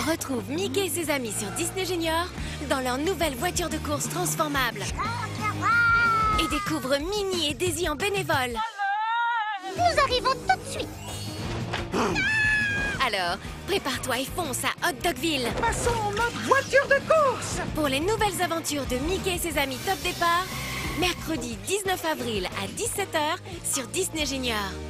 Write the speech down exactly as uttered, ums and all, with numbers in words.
Retrouve Mickey et ses amis sur Disney Junior dans leur nouvelle voiture de course transformable. Et découvre Minnie et Daisy en bénévole. Nous arrivons tout de suite. Alors, prépare-toi et fonce à Hot Dogville. Passons en mode voiture de course. Pour les nouvelles aventures de Mickey et ses amis Top Départ, mercredi dix-neuf avril à dix-sept heures sur Disney Junior.